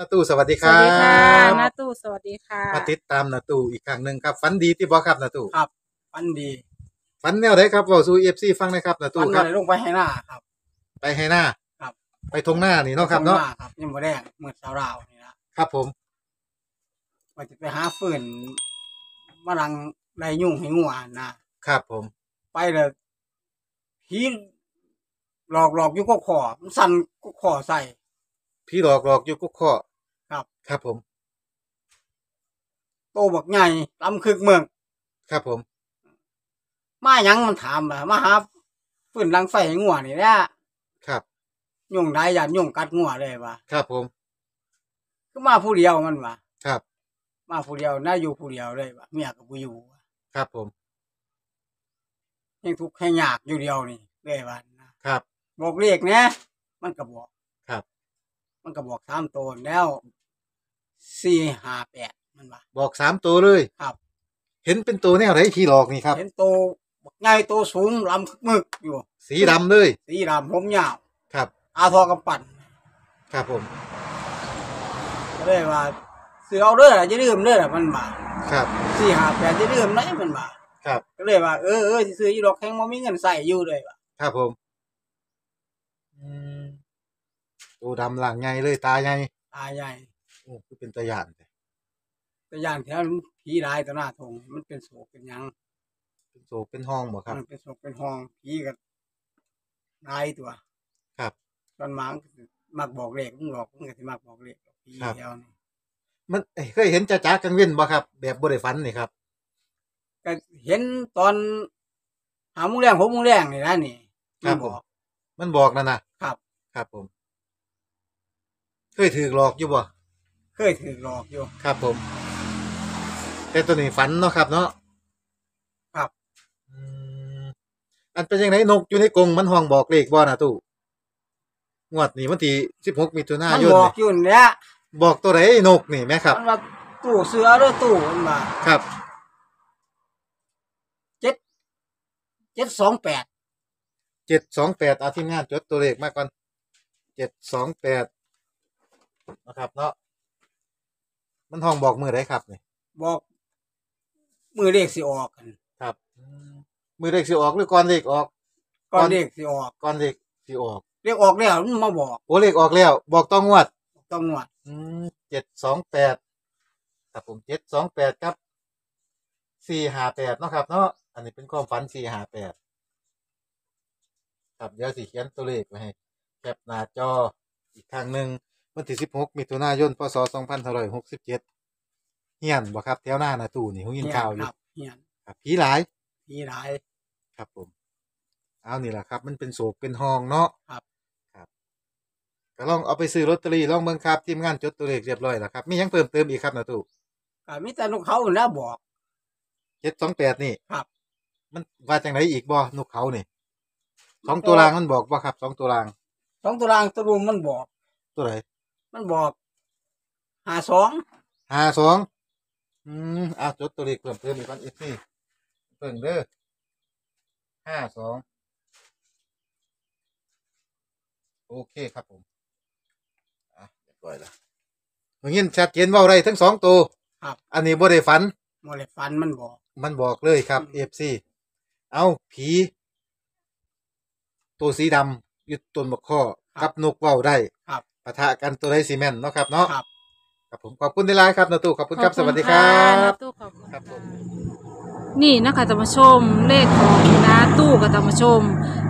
นาตู้สวัสดีคสวัรัสดีค่ะบน้าตู้สวัสดีค่ะมาติดตามนาตู้อีกครั้งหนึ่งครับฝันดีที่บ่ครับนาตู้ครับฟันดีฝันแนวไหนครับเว้าสู่ FC ฟังหนะครับนาฟัตู้นครับอะไรลงไปให้หน้าครับไปให้หน้าครับไปทงหน้านี่เนาะครับเนาะตงหครับยังบ่แดงเมื่อเช้าราวนี่ครับผมว่าจะไปหาฟืนมาลังได้ยุ่งให้งัวนะครับผมไปเลยผีหลอกอยู่ก็ขอมันสั่นก็ขอใส่พี่หลอกอยู่กุ๊กข้อครับครับผมโตบักใหญ่ลำคึกเมืองครับผมมาหยังมันถามมาหาฟืนลังไฟให้งัวนี่แหละครับยุ่งได้ยันยุ่งกัดงัวเลยว่ะครับผมก็มาผู้เดียวมันว่ะครับมาผู้เดียวน่าอยู่ผู้เดียวเลยว่ะเมียก็บ่อยู่ครับผมยังทุกข์ให้ยากอยู่เดียวนี่เลยว่ะนะครับบอกเลขนะมันก็บอกครับมันก็บอก3ตัวแล้ว458มันว่าบอก3ตัวเลยครับเห็นเป็นตัวแนวไหนพี่หลอกนี่ครับเห็นตัวบักใหญ่ตัวสูงลำมึกอยู่สีดำเลยสีดำผมยาวครับอาทอกำปั่นครับผมก็เลยว่าซื้อเอาเด้อจะลืมเด้อมันว่าครับ 458จะลืมได้มันว่าครับก็เลยว่าสิซื้ออยู่ดอกแข็งบ่มีเงินใช้อยู่เลยว่าครับผมตัวดำหลังใหญ่เลยตาใหญ่โอ้คือเป็นตาย่านแต่อย่างแถวผีหลายต่อหน้าทงมันเป็นโศกเป็นหยังเป็นโศกเป็นห้องบ่ครับมันเป็นโศกเป็นห้องผีก็หลายตัวครับตอนมามักบอกเลขมึงหลอกมึงก็สิมักบอกเลขผีแถวนี้มันเคยเห็นจ๊ะๆกลางเว้นบ่ครับแบบบ่ได้ฝันนี่ครับก็เห็นตอน5 โมงแรง6 โมงแรงนี่นะนี่มันบอกนั่นน่ะครับครับผมเคยถูกหลอกอยู่บ่เคยถูกหลอกอยู่ครับผมแต่ตัวนี้ฝันเนาะครับเนาะครับอันเป็นจังได๋นกอยู่ในกรงมันห้องบอกเลขบ่น่ะตู้งวดนี้วันที่16มิถุนายนมันบอกอยู่นี่ะบอกตัวไหนนกนี่แม่ครับมันว่าตู้เสือเด้อตู้มันว่าครับ 728 เอาทีมงานจดตัวเลขมาก่อน728นะครับเนาะมันห้องบอกมื้อใดครับนี่บอกมือเลขสิออกกันครับมือเลขสิออกหรือก่อนเลขออกก่อนเลขสิออกก่อนเลขสิออกเลขออกแล้วมันมาบอกโอ้เลขออกแล้วบอกต้องงวด728ครับผม728ครับ458เนาะครับเนาะอันนี้เป็นความฝัน458ครับเดี๋ยวสิเขียนตัวเลขไว้ให้แคปหน้าจออีกครั้งนึงวันที่16มิถุนายนพศ2567เฮียนบ่ครับแถวหน้าน่ะตู้นี่ฮู้ยินข่าวอยู่เฮียนครับผีหลายครับผมเอานี่ล่ะครับมันเป็นโศกเป็นห้องเนาะครับก็ลองเอาไปซื้อลอตเตอรี่ลองเบิ่งครับทีมงานจดตัวเลขเรียบร้อยแล้วครับมีหยังเพิ่มเติมอีกครับน่ะตู้ก็มีแต่นกเขานะบอก 728นี่ครับมันว่าจังได๋อีกบ่นกเขานี่2ตัวรางมันบอกบ่ครับ2ตัวรางตัวรางตัวรุมมันบอกตัวไหนมันบอก52 จดตัวเลขเพิ่มเติมอีกก่อนFCเพิ่งเด้อ52โอเคครับผมเรียบร้อยแล้วเห็นชัดเจนเว้าได้ทั้ง2ตัวครับอันนี้บ่ได้ฝันมันบอกเลยครับ FC เอาผีตัวสีดำอยู่ต้นมะข้อกับนกเว้าได้ครับปะทะกันตัวใดสิแม่นเนาะครับเนาะครับผมขอบคุณหลายๆครับนาตู้ขอบคุณครับสวัสดีครับนาตู้ขอบคุณครับผมนี่นะคะท่านผู้ชมเลขของนาตู้กับท่านผู้ชม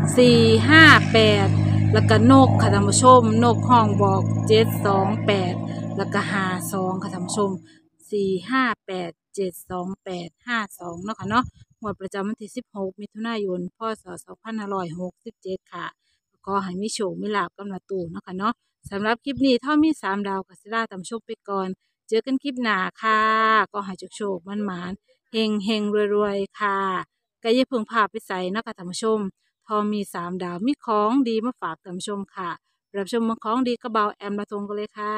458แล้วก็นกค่ะท่านผู้ชมนกห้องบอก728แล้วก็52ค่ะท่านผู้ชม458 728 52เนาะค่ะเนาะงวดประจำวันที่16มิถุนายนพศ2567ค่ะก็ให้มีโชคมีลาภกับนาตู้เนาะค่ะเนาะสำหรับคลิปนี้ถ้ามี3 ดาวกับสิลาตามชมไปก่อนเจอกันคลิปหน้าค่ะก็ให้โชคมันหมานเฮงรวยๆค่ะก็อย่าเพิ่งพาไปใส่เนาะค่ะท่านผู้ชมทอมี3 ดาวมีของดีมาฝากท่านผู้ชมค่ะรับชมของดีกระเบาแอมละทงกันเลยค่ะ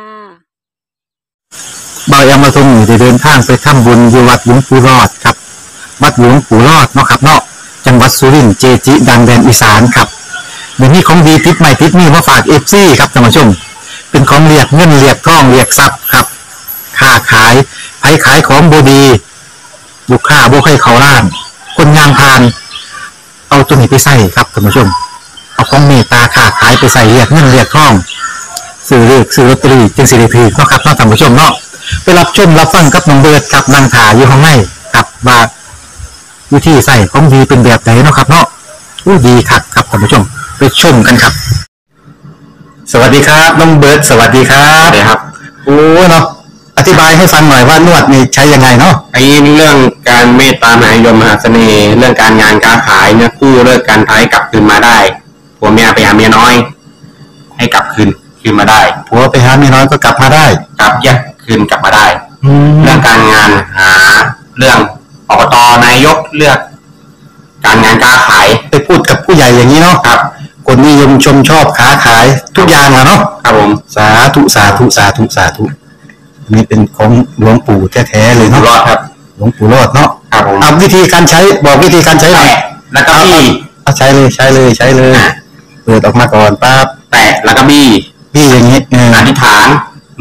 เบาแอมละทงอยู่ได้เดินทางไปทำบุญที่วัดหลวงปู่รอดครับวัดหลวงปู่รอดเนาะครับเนาะจังหวัดสุรินทร์เจจิดังแดนอีสานครับเดี๋ยวนี้ของดีติดใหม่ติดนี่มาฝากFCครับท่านผู้ชมเป็นของเรียกเงินเรียกทองเรียกทรัพย์ครับค้าขายไผขายของบดีลูกค้าบ่ให้เขาล้าน คนงานพาน เอาตัวนี้ไปใส่ครับท่านผู้ชมเอาของเมตตาค้าขายไปใส่เรียกเงินเรียกทองซื้อเลขซื้อลอตเตอรี่จึงสิริพีเนาะครับท่านผู้ชมเนาะไปรับชมรับฟังกับน้องเบิร์ดกับนางถาอยู่ข้างในกับว่าวิธีใส่ของดีเป็นแบบไหนเนาะครับเนาะดีคักครับท่านผู้ชมไปชมกันครับสวัสดีครับน้องเบิร์ดสวัสดีครับสวัสดีครับโอ้เนาะอธิบายให้ฟังหน่อยว่านวดนี่ใช้ยังไงเนาะไอ้เรื่องการเมตตามหานิยมมหาเสน่ห์เรื่องการงานการขายเนี่ยกู้เลิกการท้ายกลับคืนมาได้ผัวเมียไปหาเมียน้อย ให้กลับคืนมาได้ผัวไปหาเมียน้อยก็กลับมาได้กลับแยกคืนกลับมาได้เรื่องการงานหาเรื่องอบตนายกเลือก การงานการขายไปพูดกับผู้ใหญ่อย่างนี้เนาะครับคนนิยมชมชอบค้าขายทุกอย่างอะเนาะครับผมสาธุสาธุสาธุสาธุนี่เป็นของหลวงปู่แท้ๆเลยเนาะรอดครับหลวงปู่รอดเนาะครับผมเอาวิธีการใช้บอกวิธีการใช้หน่อยแล้วก็บี้เอาใช้เลยเปิดออกมาก่อนปั๊บแตะแล้วก็บี้อย่างนี้อธิษฐาน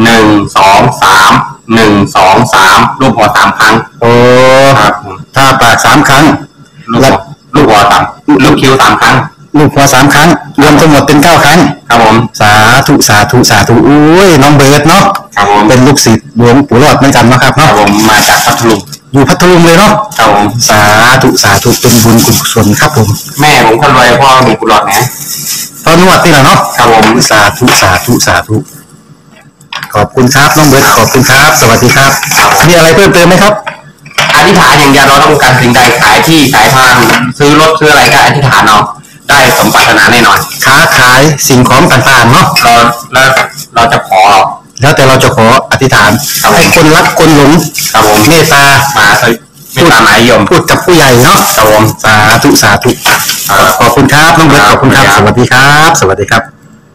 1 2 3 1 2 3รูปหัว3ครั้งโอ้ครับถ้าปาก3ครั้งลูกหัว3ลูกคิ้ว3ครั้งลูกหัว3ครั้งรวมทั้งหมดเป็น9ครั้งครับผมสาธุสาธุสาธุอุ้ยน้องเบิร์ดเนาะครับผมเป็นลูกศิษย์หลวงปู่รอดเหมือนกันนะครับเนาะผมมาจากพัทลุงอยู่พัทลุงเลยเนาะครับผมสาธุสาธุเป็นบุญกุศลครับผมแม่ผมคนรวยพ่อมีกุหลาบนะตอนนวดนี่แหละเนาะครับผมสาธุสาธุสาธุขอบคุณครับน้องเบิร์ดขอบคุณครับสวัสดีครับมีอะไรเพิ่มเติมไหมครับอธิษฐานอย่างเดียวเราต้องการสิ่งใดขายที่ขายทางซื้อรถซื้ออะไรก็อธิษฐานเอาได้สมปรารถนาแน่นอนค้าขายสิ่งของต่างๆเนาะเราจะขอแล้วแต่เราจะขออธิษฐานให้คนรักคนหลงครับผมเมตตามาเมตตามหานิยมพูดกับผู้ใหญ่เนาะครับผมสาธุสาธุขอบคุณครับน้องเบิร์ตขอบคุณครับสวัสดีครับสวัสดีครับ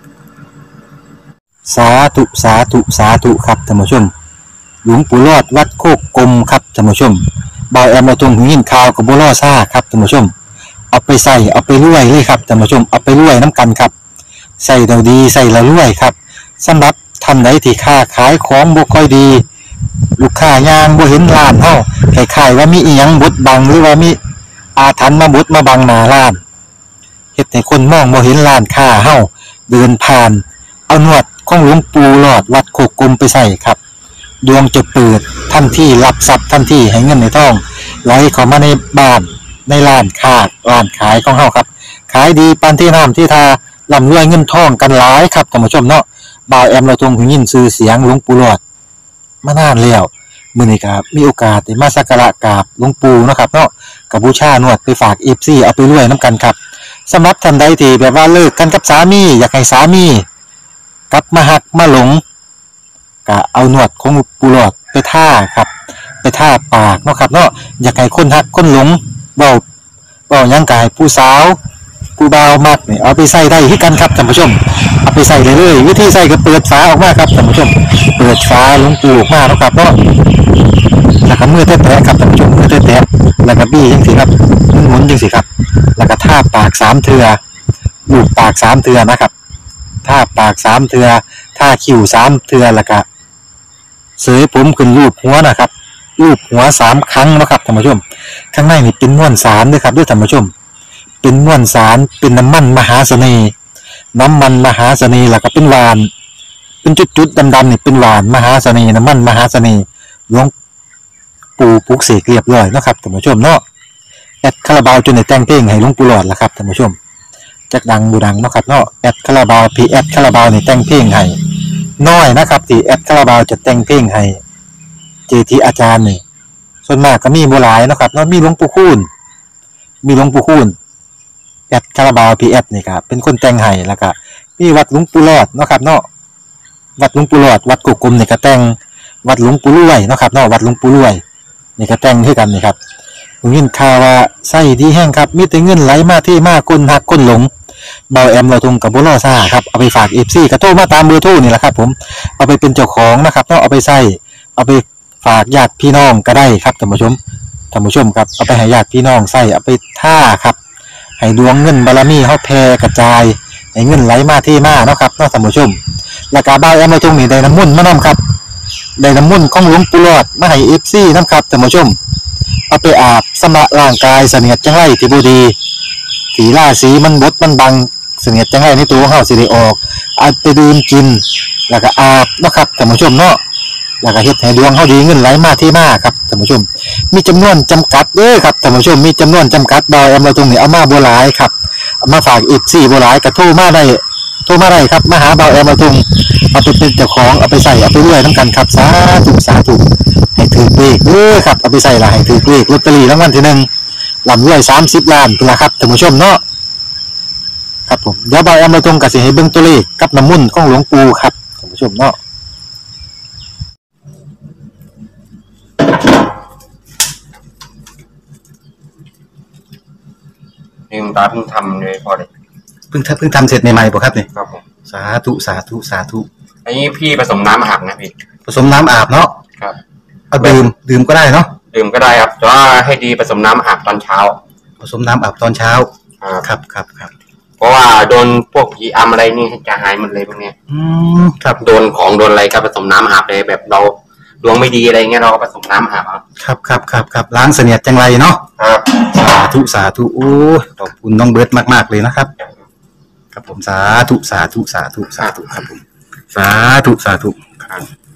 สาธุสาธุสาธุครับท่านผู้ชมหลวงปู่รอดวัดโคกกลมครับท่านผู้ชมบ่าวแอมมาตรงหูยินข่าวกับบัวล่อซ่าครับท่านผู้ชมเอาไปใส่เอาไปรวยเลยครับท่านผู้ชมเอาไปรวยน้ำกันครับใส่เราดีใส่เรารวยครับสำหรับท่านใดที่ค้าขายของบ่ค่อยดีลูกค้ายางบ่เห็นร้านเฮาคล้ายๆว่ามีอีหยังบดบังหรือว่ามีอาถรรพ์มาบดมาบังหน้าร้านเฮ็ดให้คนมองบ่เห็นร้านค้าเฮาเดินผ่านเอานวดของหลวงปู่หลอดวัดโคกกลมไปใส่ครับดวงจะเปิดทันทีรับทรัพย์ทันทีให้เงินในท้องไหลเข้ามาในบ้านในร้านค้าร้านขายของเฮาครับขายดีปานที่น้ำที่ทาร่ำรวยเงินทองกันหลายครับท่านผู้ชมเนาะบ่าวแอมเราทรงหูยินชื่อเสียงหลวงปู่หลอดมานานแล้วมื้อนี้ก็มีโอกาสได้มาสักการะกราบหลวงปู่เนาะครับเนาะกับบูชานวดไปฝาก FC เอาไปรวยนํกันครับสำหรับท่านใดที่แบบว่าเลิกกันกับสามีอยากให้สามีกลับมาหักมาหลงก็เอานวดของปูหลอดไปท่าครับไปท่าปากเนาะครับเนาะอยากให้คนหักคนหลงเบายังกายผู้สาวผู้บ่าวมักนี่เอาไปใส่ได้ที่กันครับท่านผู้ชมเอาไปใส่เลยวิธีใส่ก็เปิดฝาออกมาครับท่านผู้ชมเปิดฝาหลวงปูออกมาเนาะครับเนาะแล้วก็มือแตะๆครับท่านผู้ชมมือแตะๆแล้วก็บี้จังซี่ครับหมุนจังซี่ครับแล้วก็ท่าปาก3เทื่อลูบปาก3เทื่อนะครับท่าปาก3เทื่อท่าคิ้ว3เทื่อแล้วก็เสยผมขึ้นรูปหัวนะครับรูปหัว3ครั้งนะครับท่านผู้ชมข้างในนี่เป็นม้วนสารด้วยครับด้วยท่านผู้ชมเป็นม้วนสารเป็นน้ำมันมหาเสน่ห์แล้วก็เป็นหวานเป็นจุดๆดำๆนี่เป็นหวานมหาเสน่ห์น้ำมันมหาเสน่ห์หลวงปู่ปลุกเสกเรียบร้อยนะครับท่านผู้ชมเนาะแอดคาราบาวจนได้แต่งเพลงให้หลวงปู่หลอดแล้วครับท่านผู้ชมจักดังบูดังเนาะครับเนาะแอดคาราบาวพีแอดคาราบาวนี่แต่งเพลงให้น้อยนะครับที่แอดคาราบาวจะแต่งเพลงให้เจทีอาจารย์นี่ส่วนมากก็มีบ่หลายนะครับเนาะมีหลวงปู่คูณแอดคาราบาวพีแอดนี่ครับเป็นคนแต่งให้แล้วก็มีวัดหลวงปู่หลอดเนาะครับเนาะวัดหลวงปู่หลอดวัดกุกกลมนี่ก็แต่งวัดหลวงปู่รวยเนาะครับเนาะวัดหลวงปู่รวยนี่ก็แต่งให้กันนี่ครับผมยินข่าวว่าไส้ดีแห้งครับมีแต่เงินไหลมาที่มาคนหักคนหลงเบาแอมเราทงกับบุโรซ่าครับเอาไปฝาก FC กระโทรมาตามเบอร์โทรนี่แหละครับผมเอาไปเป็นเจ้าของนะครับเนาะเอาไปใส่เอาไปฝากญาติพี่น้องก็ได้ครับท่านผู้ชมครับเอาไปให้ญาติพี่น้องใส่เอาไปท่าครับให้ดวงเงินบารมีเฮาแผ่กระจายให้ให้เงินไหลมาที่มาเนาะครับเนาะท่านผู้ชมแล้วก็บ่าวแอมเราตรงนี้ได้น้ำมนต์มานํครับได้น้ำมนต์ของหลวงปู่หลอดมาให้ FC นํครับท่านผู้ชมเอาไปอาบสำระร่างกายเสนียดจังไรที่บ่ดีที่ราศีมันบดมันบังเสนียดจังไรในตัวของเฮาสิได้ออกเอาไปดื่มกินแล้วก็อาบเนาะครับท่านผู้ชมเนาะแล้วก็เฮ็ดให้ดวงเฮาดีเงินไหลมาที่มาครับท่านผู้ชมมีจำนวนจำกัดเด้อครับท่านผู้ชมมีจำนวนจำกัดบ่าวแอมเราตรงนี้เอามาบ่หลายครับเอามาฝาก FC บ่หลายก็โทรมาได้ครับมาหาบ่าวแอมเราตรงเอาไปเป็นเจ้าของเอาไปใส่เอาไปรวยนํกันครับสาธุให้ถือเลขเด้อครับเอาไปใส่ละให้ถือเลขลอตเตอรี่รางวัลที่1ลำรวย30ล้านพุ่นล่ะครับท่านผู้ชมเนาะครับผมเดี๋ยวบ่าวแอมเราตรงก็สิให้เบิ่งตัวเลขกับน้ำมนต์ของหลวงปู่ครับท่านผู้ชมเนาะนี่คุณตาเพิ่งทำเลยพอเลยเพิ่งทำเสร็จใหม่ๆป่ะครับเนี่ยครับผมสาธุอันนี้พี่ผสมน้ำอาบนะพี่ผสมน้ำอาบเนาะครับเอาดื่มก็ได้เนาะดื่มก็ได้ครับแต่ว่าให้ดีผสมน้ำอาบตอนเช้าผสมน้ำอาบตอนเช้าครับครับเพราะว่าโดนพวกผีอำอะไรนี่จะหายหมดเลยพวกเนี้ยครับโดนของโดนอะไรก็ผสมน้ำอาบเลยแบบเราดวงไม่ดีอะไรเงี้ยเราก็ผสมน้ำอาบเอาครับล้างเสนียดจังไรเนาะครับสาธุโอ้ขอบคุณน้องเบิร์ตมากๆเลยนะครับครับผมสาธุครับผมสาธุครับ